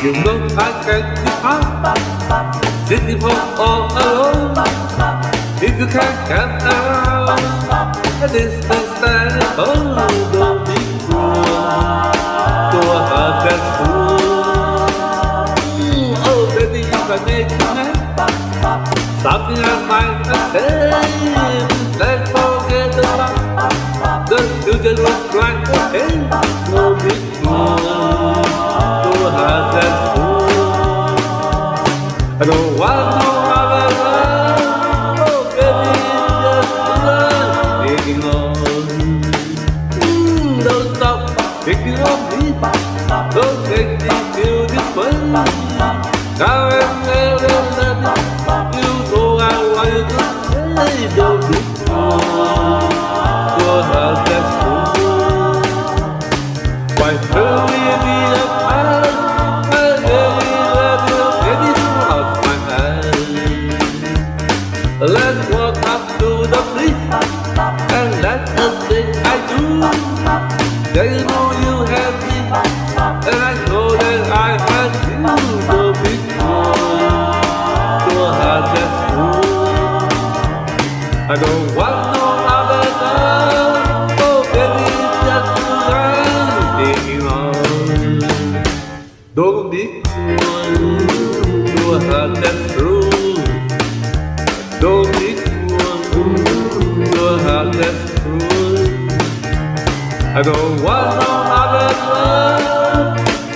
You know I can't depart, sitting home all alone. If you can't come around, this is standing alone. Don't be cruel to a heart that's full. Oh baby, you can make me mad. Something I might have said. Let's forget about the future looks like a hell. Don't be cruel to a heart that's full. I don't want no other love. Oh baby, just love taking on. Don't stop picking on me. Don't take me beautiful. Now and never let me. You know I want you to stay. Don't be cruel to a heart that's full. Why should we be apart? I really love you, baby, throughout my life. Let's walk up to the bridge and let us say I do. Then you know you have me, and I know that I have you. Don't be cruel to a heart that's full. I don't want no other love. Oh baby, just taking on. Don't be cruel to a heart that's true. Don't be cruel to a heart that's true. I don't want no other love.